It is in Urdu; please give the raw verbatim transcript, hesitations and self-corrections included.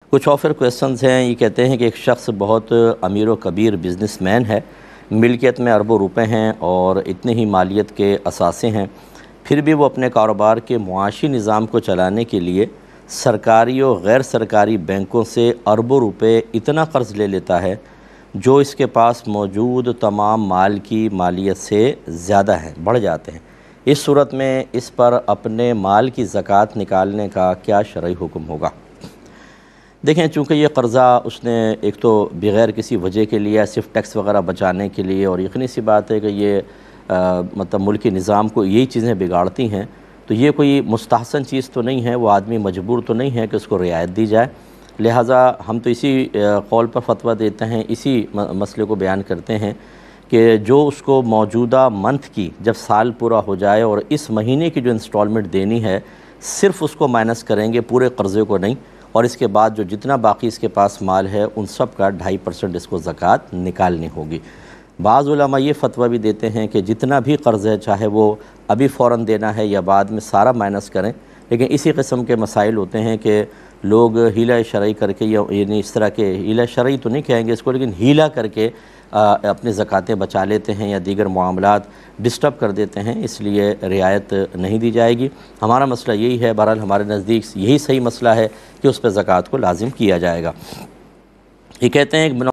کچھ اور پھر کویسچنز ہیں، یہ کہتے ہیں کہ ایک شخص بہت امیر و کبیر بزنس مین ہے، ملکیت میں اربوں روپے ہیں اور اتنے ہی مالیت کے اثاثے ہیں، پھر بھی وہ اپنے کاروبار کے معاشی نظام کو چلانے کے لیے سرکاری و غیر سرکاری بینکوں سے اربوں روپے اتنا قرض لے لیتا ہے جو اس کے پاس موجود تمام مال کی مالیت سے زیادہ ہیں، بڑھ جاتے ہیں۔ اس صورت میں اس پر اپنے مال کی زکوٰۃ نکالنے کا کیا شرعی حکم ہوگا؟ دیکھیں، چونکہ یہ قرضہ اس نے ایک تو بغیر کسی وجہ کے لیا، صرف ٹیکس وغیرہ بچانے کے لیے، اور یقینی سی بات ہے کہ یہ مطلب ملکی نظام کو یہی چیزیں بگاڑتی ہیں، تو یہ کوئی مستحسن چیز تو نہیں ہے، وہ آدمی مجبور تو نہیں ہے کہ اس کو رعایت دی جائے۔ لہٰذا ہم تو اسی قول پر فتویٰ دیتے ہیں، اسی مسئلے کو بیان کرتے ہیں کہ جو اس کو موجودہ منتھ کی جب سال پورا ہو جائے اور اس مہینے کی جو انسٹالمنٹ دینی ہے صرف اس کو مائنس کریں گے، پورے قرضے کو نہیں، اور اس کے بعد جو جتنا باقی اس کے پاس مال ہے ان سب کا ڈھائی پرسنٹ اس کو زکوٰۃ نکالنی ہوگی۔ بعض علماء یہ فتویٰ بھی دیتے ہیں کہ جتنا بھی قرض ہے، چاہے وہ ابھی فوراً دینا ہے یا بعد میں، سارا مائنس کریں، لیکن اسی قسم کے مسائل ہوتے ہیں کہ لوگ ہیلہ شرعی کر کے، یا یعنی اس طرح کے ہیلہ شرعی تو نہیں کہیں گے اس کو، لیکن ہیلہ کر کے اپنے زکوٰۃیں بچا لیتے ہیں یا دیگر معاملات ڈسٹرب کر دیتے ہیں، اس لیے رعایت نہیں دی جائے گی۔ ہمارا مسئلہ یہی ہے، بہرحال ہمارے نزدیک یہی صحیح مسئلہ ہے کہ اس پہ زکوٰۃ کو لازم کیا جائے گا۔ یہ کہتے ہیں کہ